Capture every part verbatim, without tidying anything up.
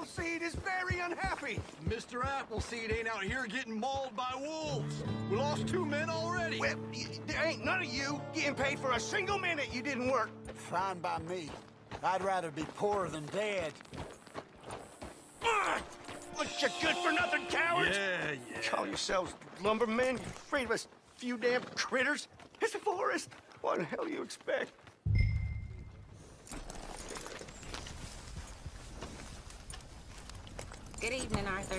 Appleseed is very unhappy. Mister Appleseed ain't out here getting mauled by wolves. We lost two men already. Well, there ain't none of you getting paid for a single minute you didn't work. Fine by me. I'd rather be poor than dead. Ugh! What, you good-for-nothing cowards? Yeah, yeah. Call yourselves lumbermen? You afraid of us few damn critters? It's a forest. What the hell do you expect? Good evening, Arthur.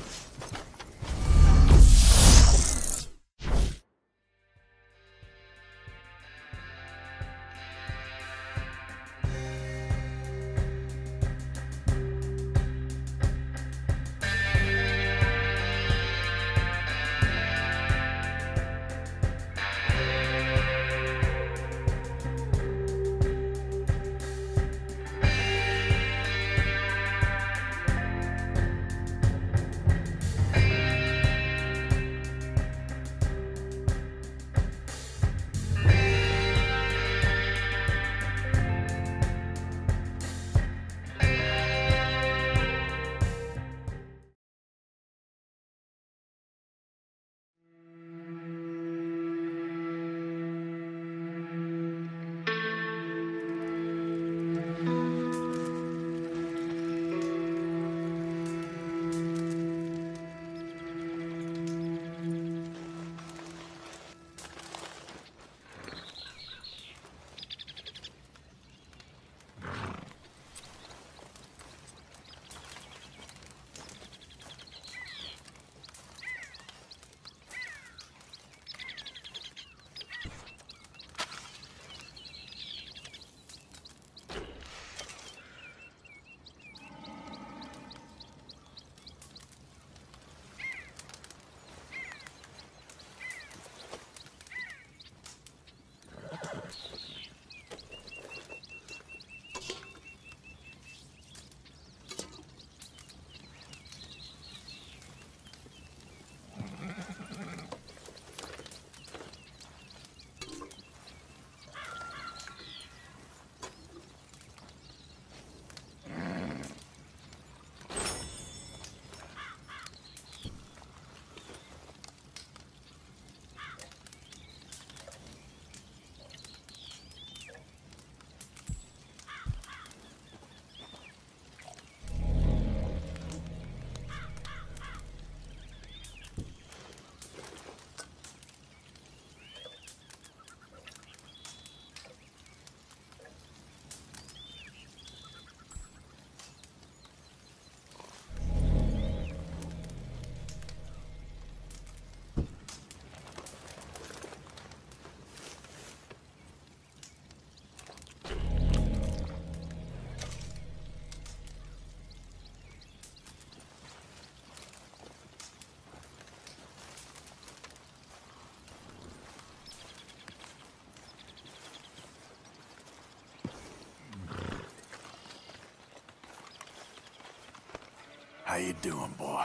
How you doing, boy?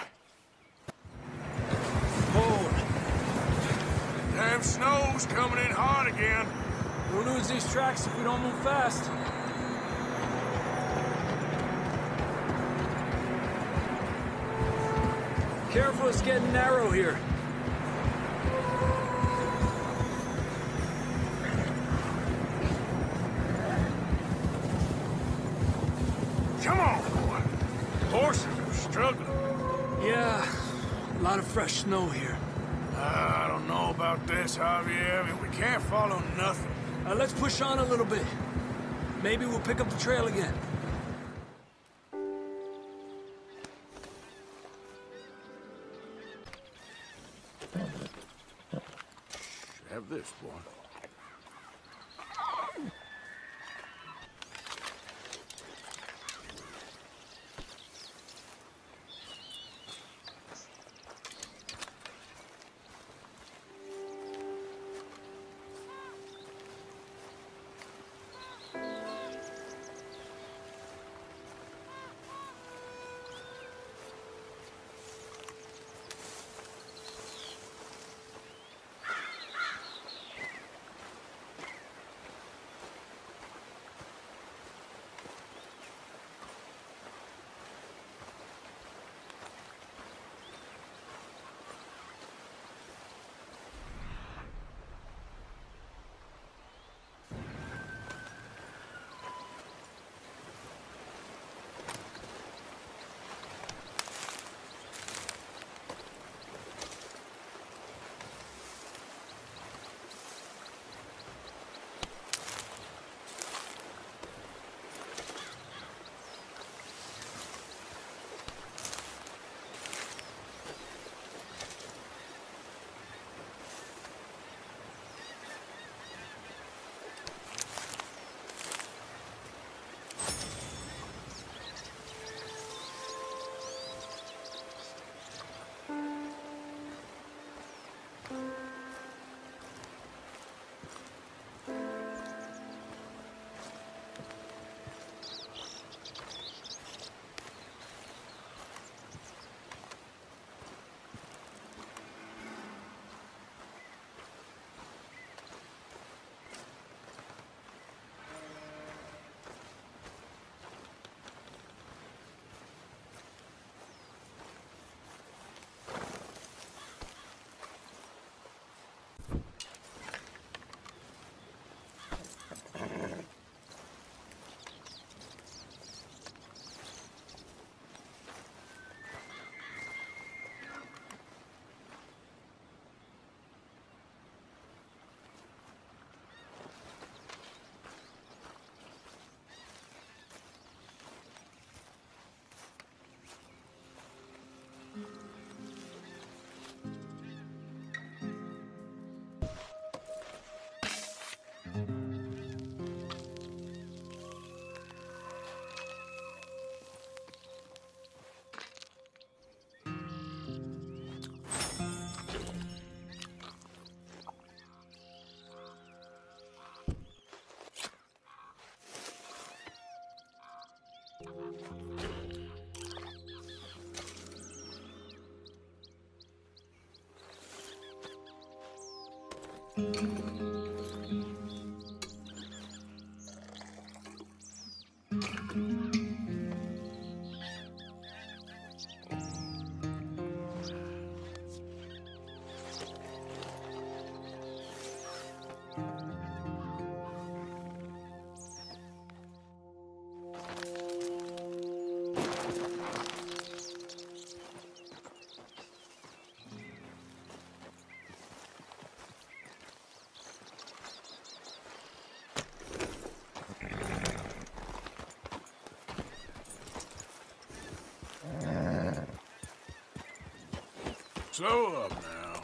Hold. Damn snow's coming in hard again. We'll lose these tracks if we don't move fast. Careful, it's getting narrow here. Come on, boy. Horses are struggling. Yeah, a lot of fresh snow here. Uh, I don't know about this, Javier. I mean, we can't follow nothing. Uh, let's push on a little bit. Maybe we'll pick up the trail again. Have this, boy. Slow up now.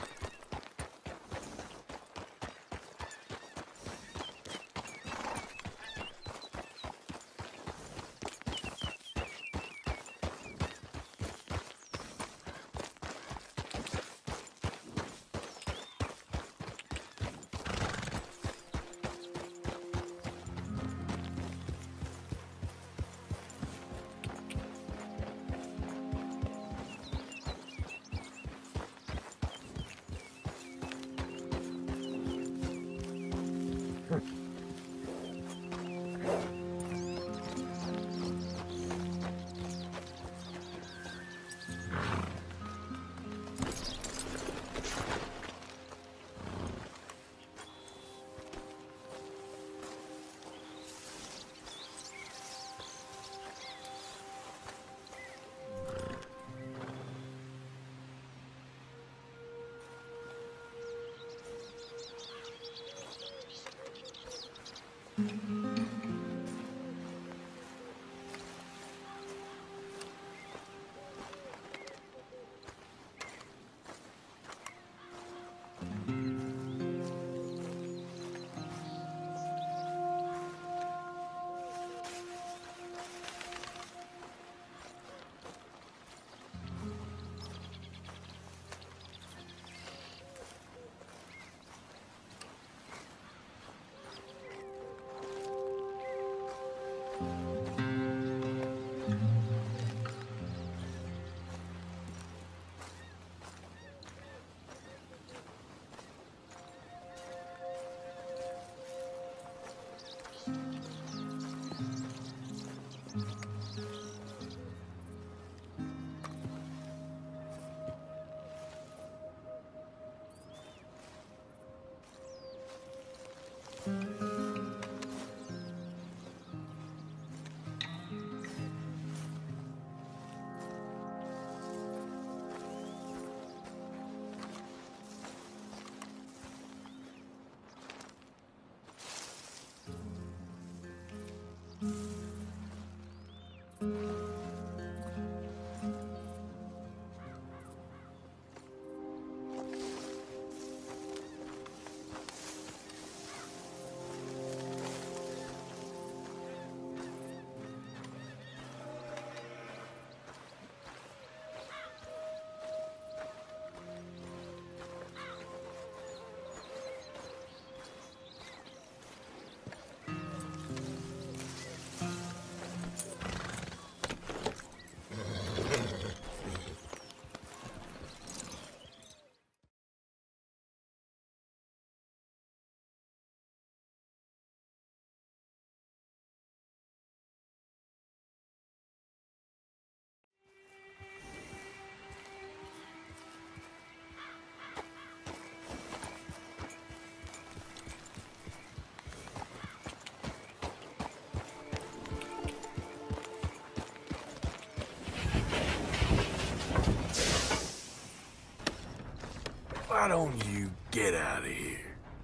Why don't you get out of here?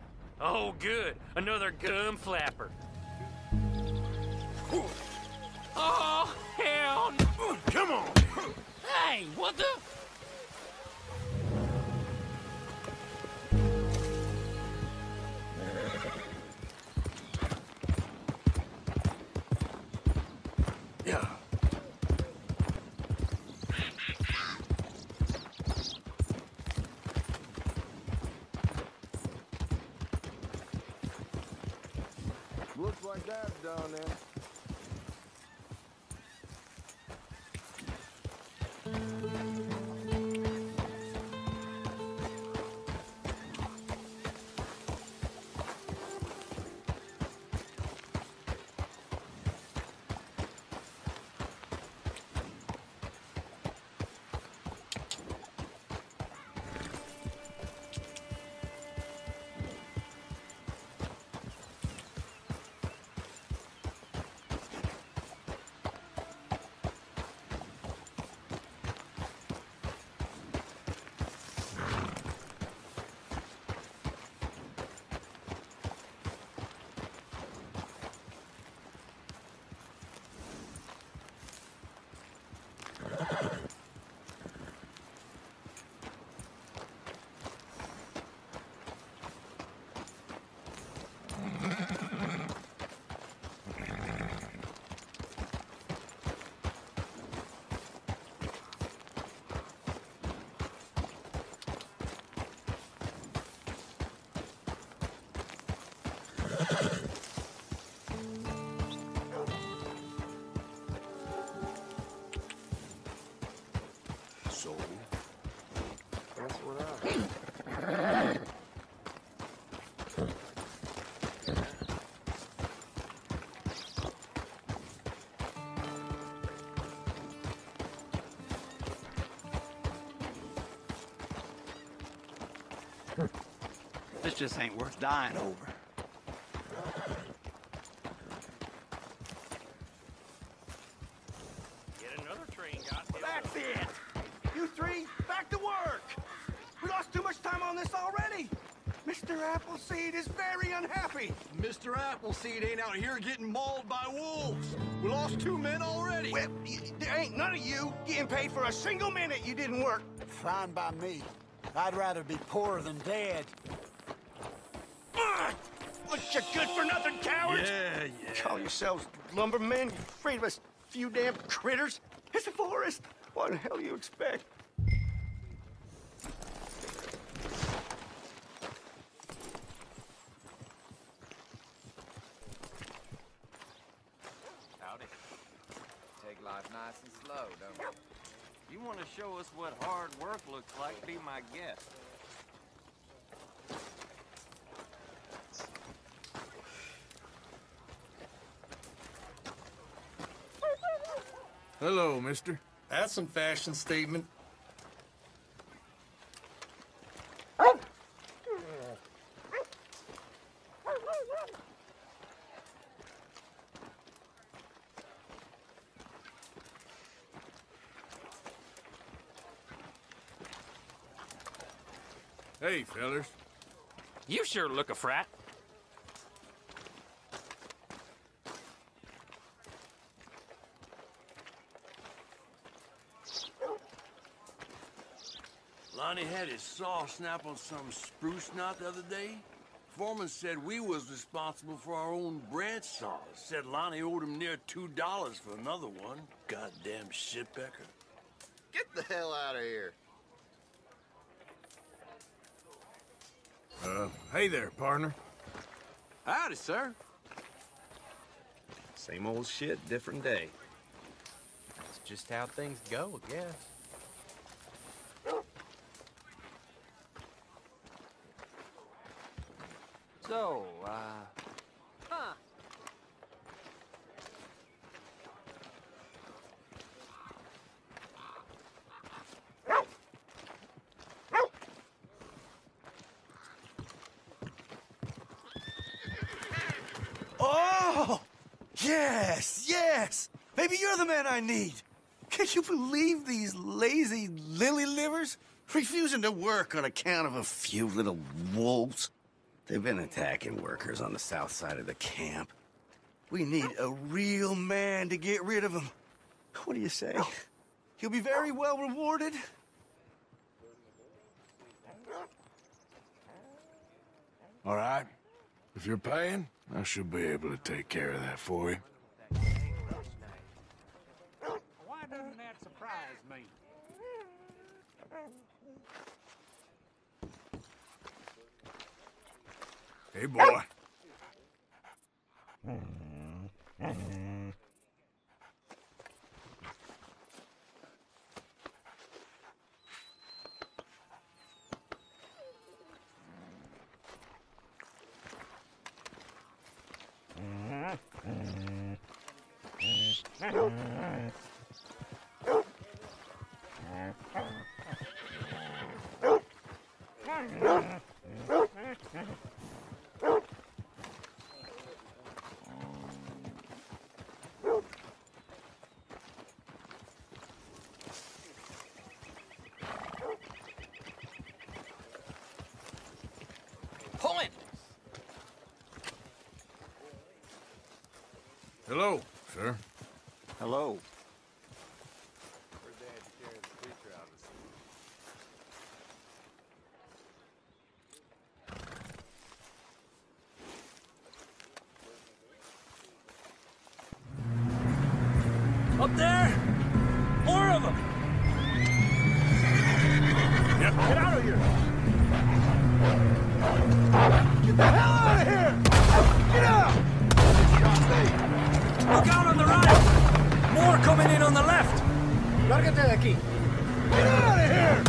Oh, good. Another gum flapper. Oh, hell no. Come on! Hey, what the? Looks like that's done then. So, That's what I... This just ain't worth dying over. Yet another train got hit. That's it! You three, back to work! We lost too much time on this already! Mister Appleseed is very unhappy! Mister Appleseed ain't out here getting mauled by wolves. We lost two men already. Well, y there ain't none of you getting paid for a single minute you didn't work. Fine by me. I'd rather be poor than dead. Ugh! What, you good-for-nothing cowards? Yeah, yeah. Call yourselves lumbermen, you afraid of us few damn critters? It's a forest. What the hell do you expect? Howdy. Take life nice and slow, don't you? You want to show us what hard work looks like, be my guest. Hello, mister. That's some fashion statement. Hey, fellers. You sure look a frat. Lonnie had his saw snap on some spruce knot the other day. Foreman said we was responsible for our own branch saws. Said Lonnie owed him near two dollars for another one. Goddamn shitpecker. Get the hell out of here. Uh, hey there, partner. Howdy, sir. Same old shit, different day. That's just how things go, I guess. So, uh... Huh. Oh! Yes, yes! Maybe you're the man I need. Can you believe these lazy lily livers? Refusing to work on account of a few little wolves. They've been attacking workers on the south side of the camp. We need a real man to get rid of them. What do you say? He'll be very well rewarded. All right. If you're paying, I should be able to take care of that for you. Why doesn't that surprise me? Hey, boy. Hello, sir. Hello. Up there? More of them! Yep. Get out of here! Get the hell out of here! Get out! Look out on the right! More coming in on the left! Lárgate de aquí. Get out of here!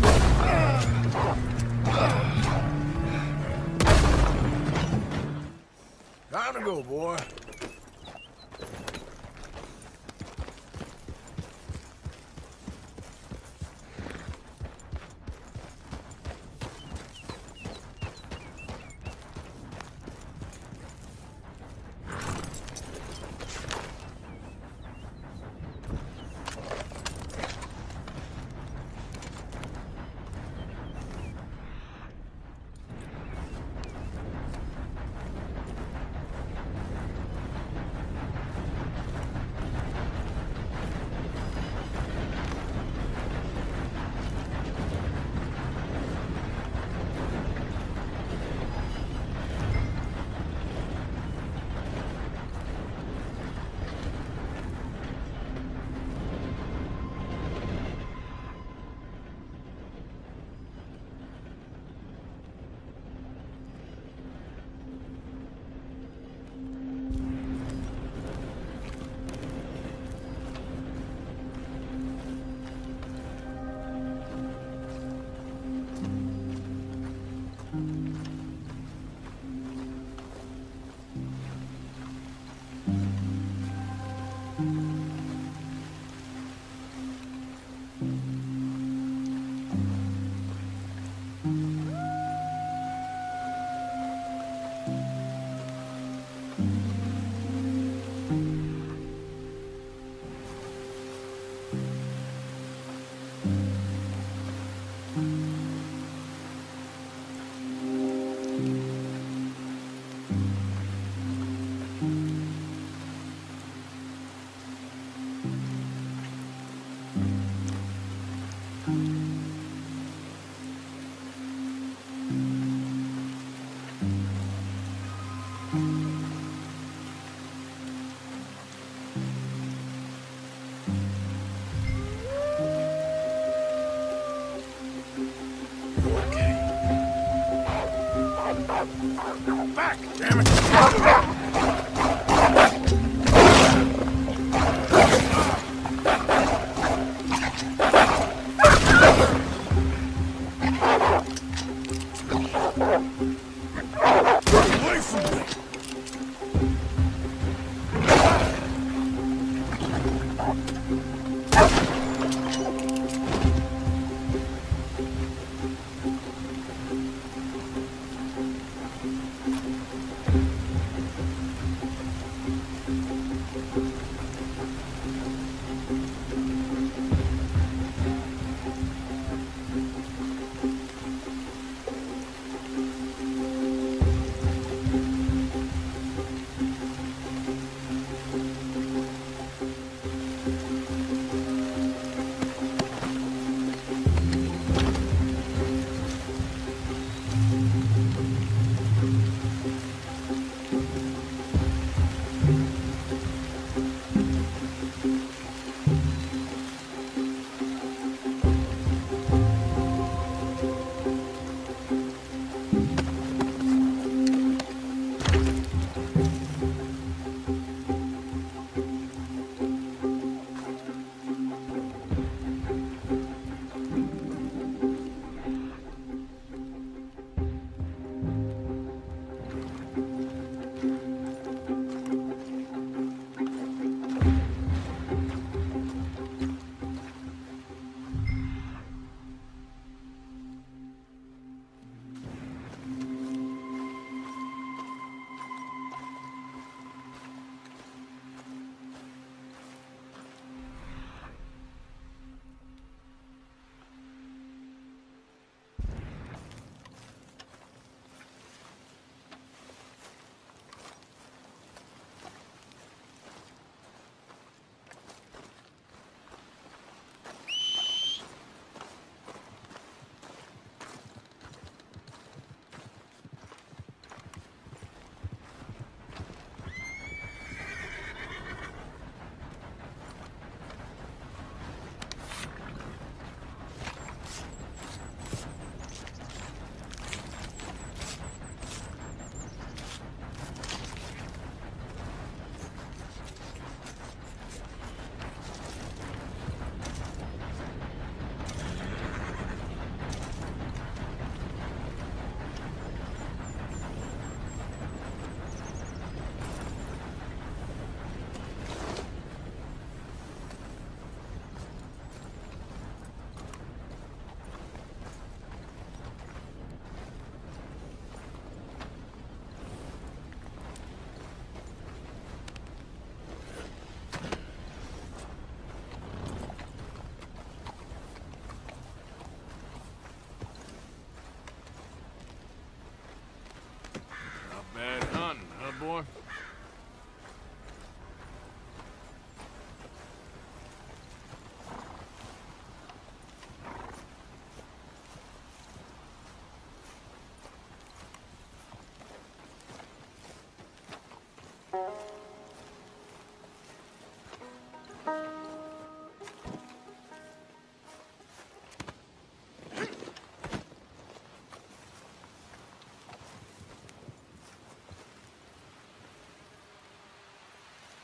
Time to go, boy. Back, damn it! Away from me!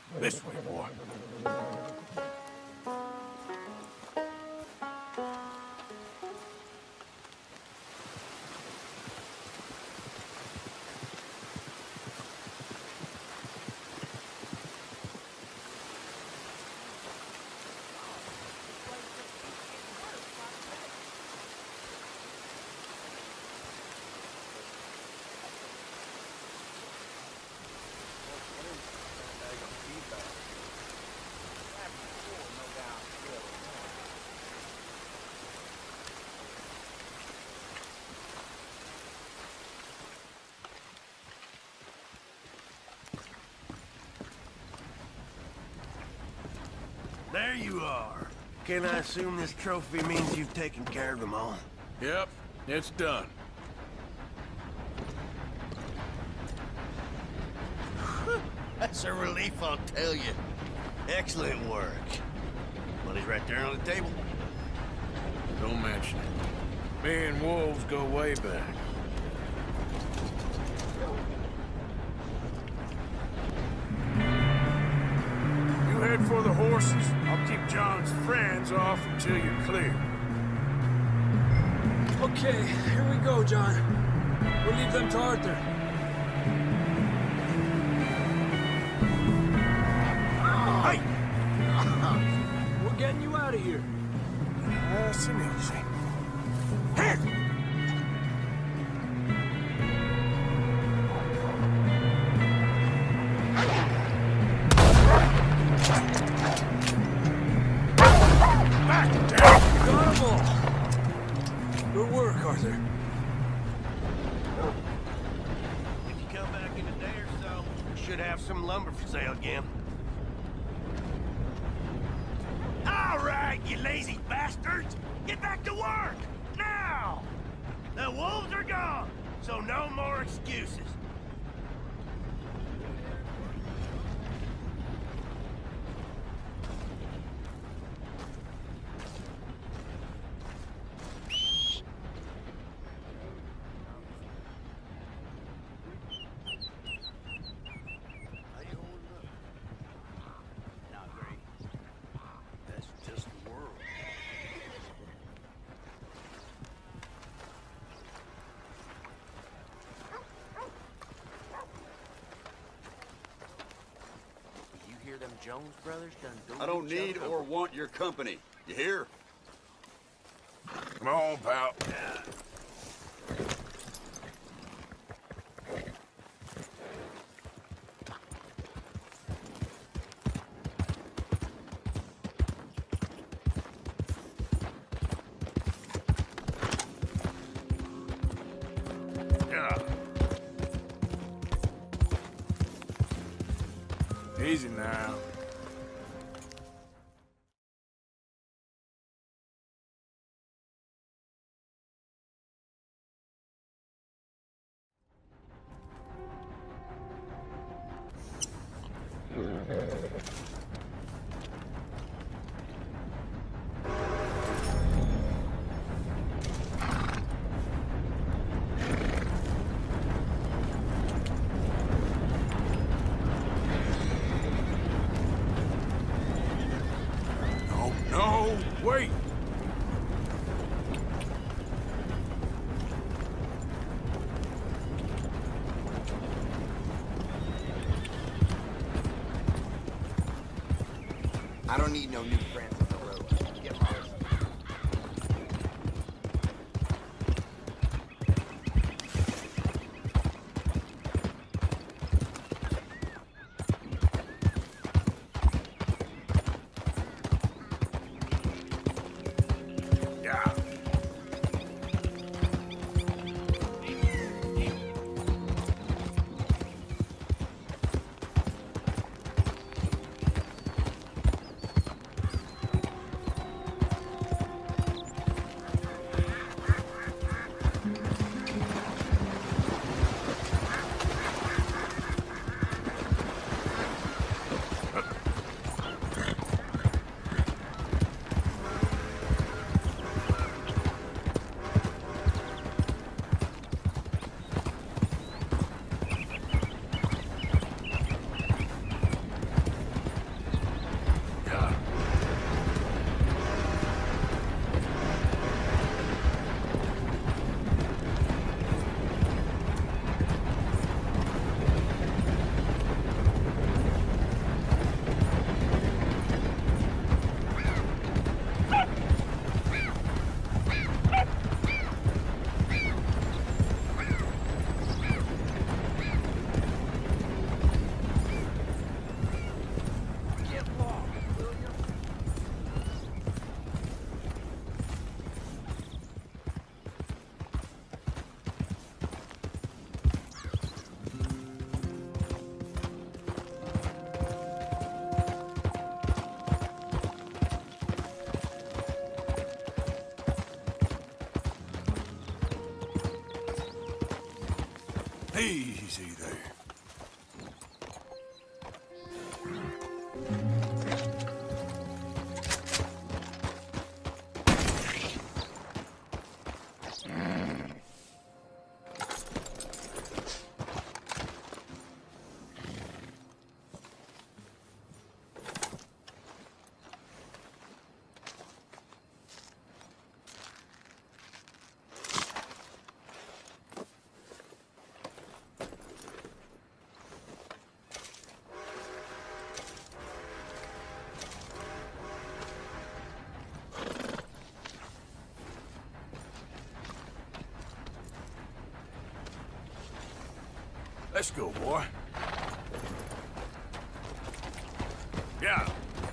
This way, boy. There you are. Can I assume this trophy means you've taken care of them all? Yep, it's done. That's a relief, I'll tell you. Excellent work. Money's right there on the table. Don't mention it. Me and Wolves go way back. You head for the horses. I'll keep John's friends off until you're clear. Okay, here we go, John. We'll leave them to Arthur. Hey! We're getting you out of here. Nice and easy. Here! Back down! Got 'em all. Good work, Arthur. If you come back in a day or so, we should have some lumber for sale again. All right, you lazy bastards! Get back to work! Now! The wolves are gone, so no more excuses. Not great. That's just the world. You hear them Jones brothers done doing I don't each need other or want your company. You hear? Come on, pal. Yeah. Easy now. No, no, wait! I don't need no new friends on the road. Get lost. Yeah. Easy there. Let's go, boy. Yeah.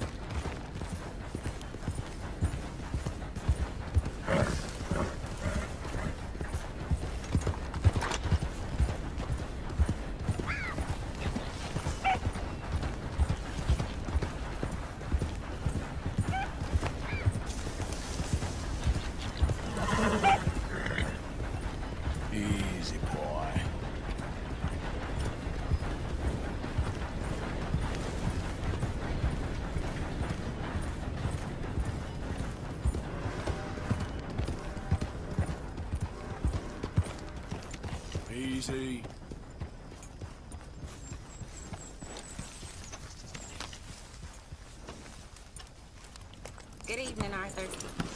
Easy, boy. Easy. Good evening, Arthur.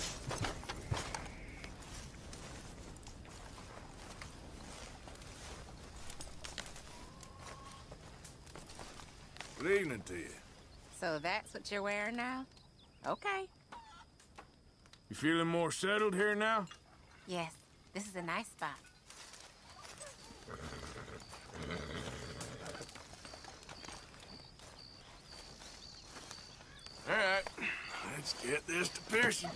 Good evening to you. So that's what you're wearing now? Okay. You feeling more settled here now? Yes, this is a nice spot. All right, let's get this to Pearson.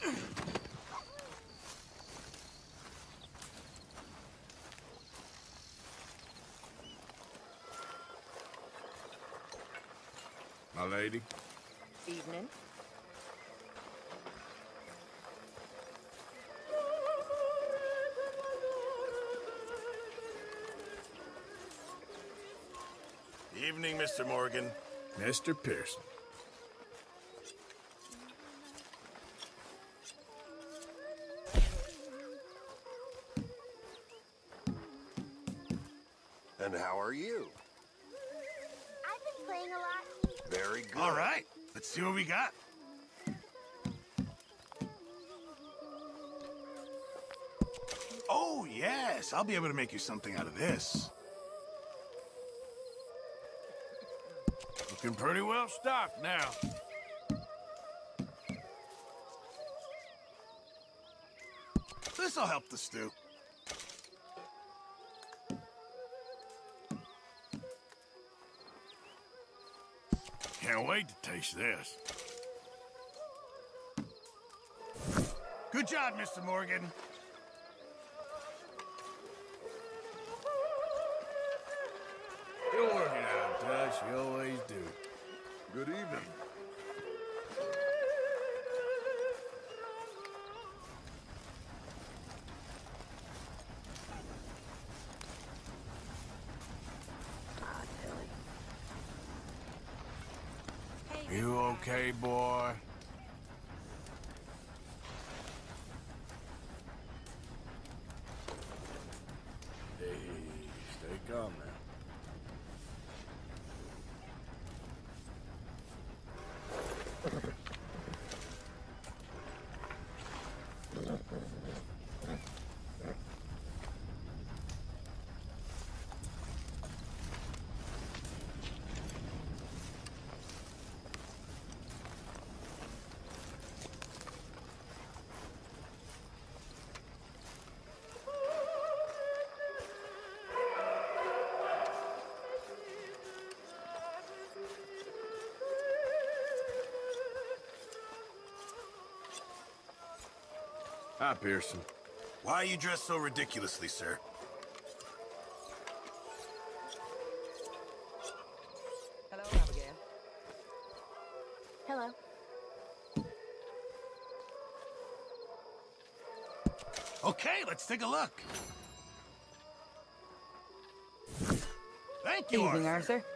My lady. Evening. Evening, Mister Morgan. Mister Pearson. And how are you? I've been playing a lot. Very good. All right, let's see what we got. Oh, yes, I'll be able to make you something out of this. Looking pretty well stocked now. This'll help the stew. Can't wait to taste this. Good job, Mister Morgan. You're working out, Dutch. You always do. Good evening. You okay, boy? Hey, stay calm now. Hi, Pearson. Why are you dressed so ridiculously, sir? Hello, Abigail. Hello. Okay, let's take a look. Thank you, Evening, Arthur. Arthur.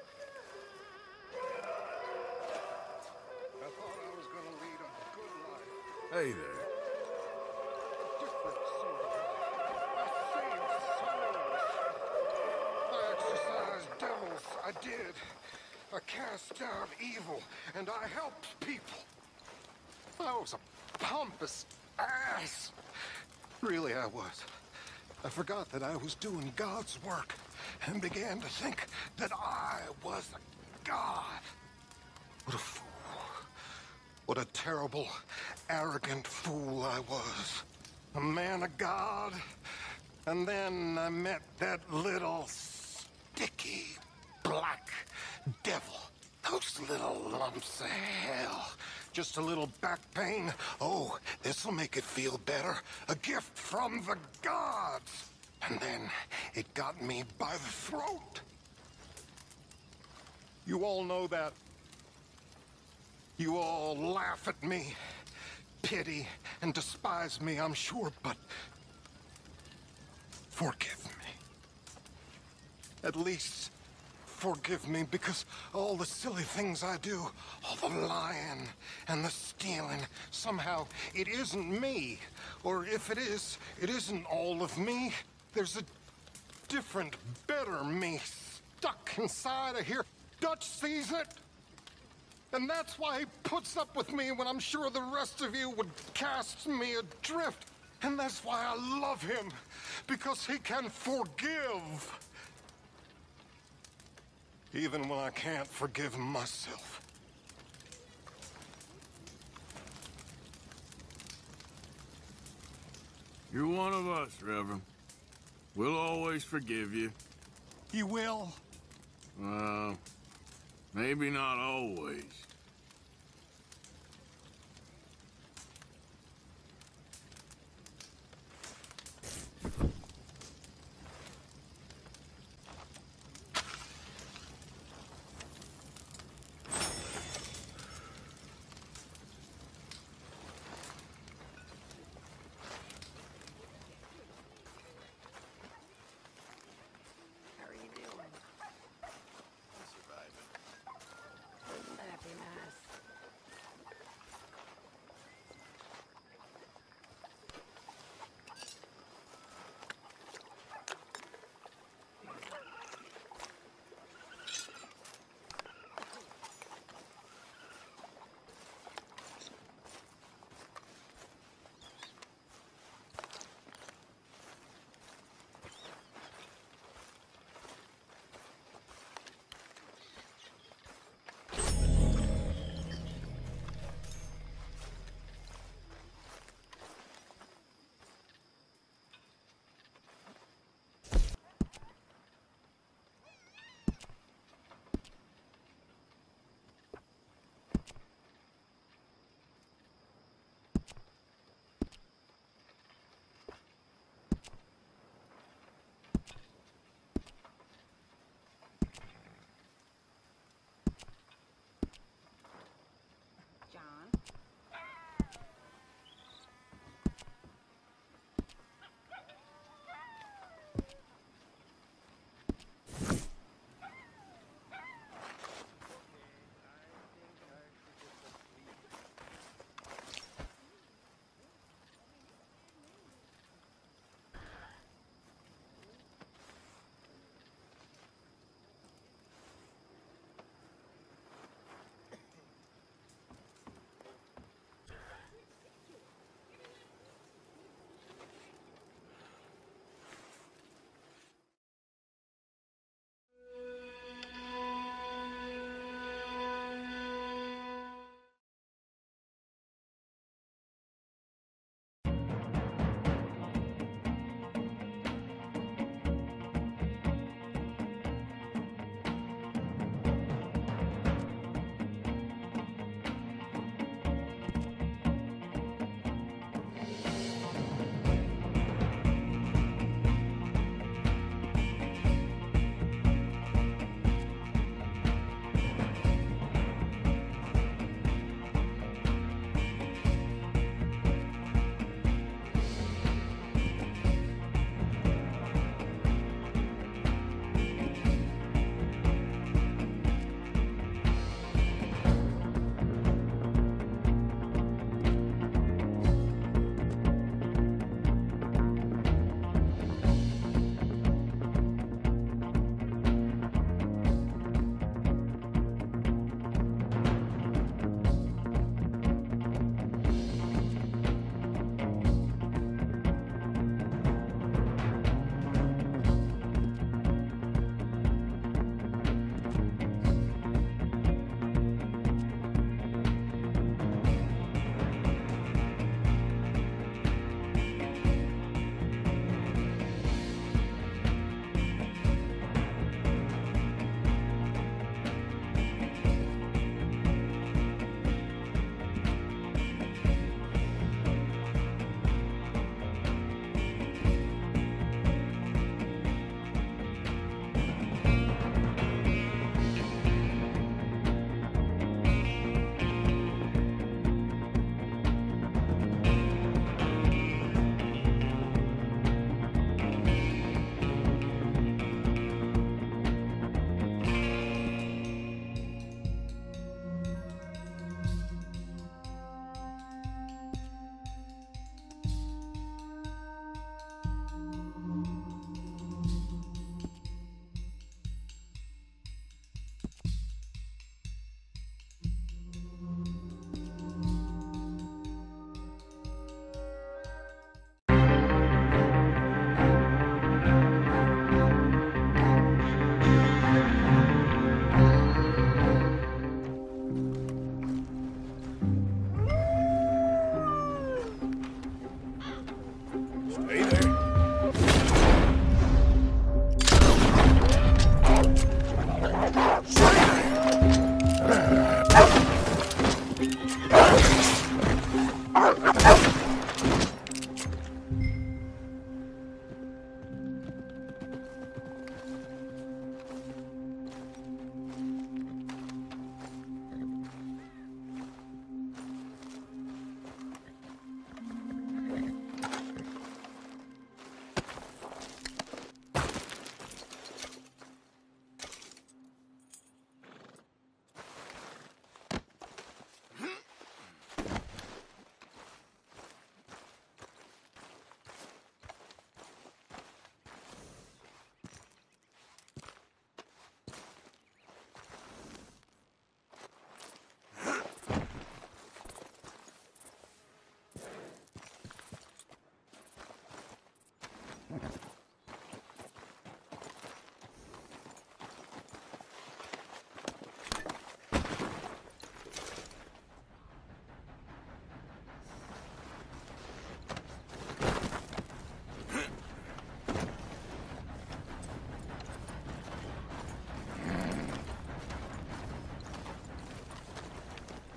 I thought I was gonna lead a good life. Hey there. Different sort of life. I saved souls. I exorcised devils. I did. I cast out evil, and I helped people. I was a pompous ass. Really, I was. I forgot that I was doing God's work and began to think that I was a god. What a fool. What a terrible, arrogant fool I was. A man of God. And then I met that little sticky black devil. Those little lumps of hell. Just a little back pain. Oh, this'll make it feel better. A gift from the gods. And then it got me by the throat. You all know that. You all laugh at me, pity and despise me, I'm sure, but forgive me. At least forgive me, because all the silly things I do, all the lying and the stealing, somehow it isn't me. Or if it is, it isn't all of me. There's a different, better me stuck inside of here. Dutch sees it. And that's why he puts up with me when I'm sure the rest of you would cast me adrift. And that's why I love him, because he can forgive. Even when I can't forgive myself. You're one of us, Reverend. We'll always forgive you. You will? Well, maybe not always. How are you doing? I'm surviving. Wouldn't that be nice?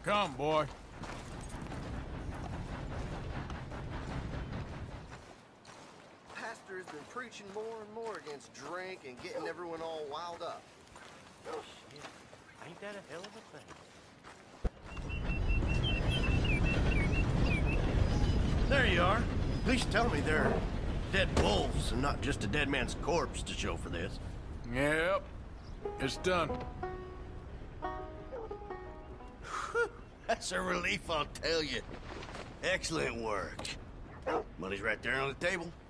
Come, boy. Pastor has been preaching more and more against drink and getting everyone all wild up. Oh, shit. Ain't that a hell of a thing? There you are. At least tell me they're dead wolves and not just a dead man's corpse to show for this. Yep. It's done. That's a relief, I'll tell you. Excellent work. Money's right there on the table.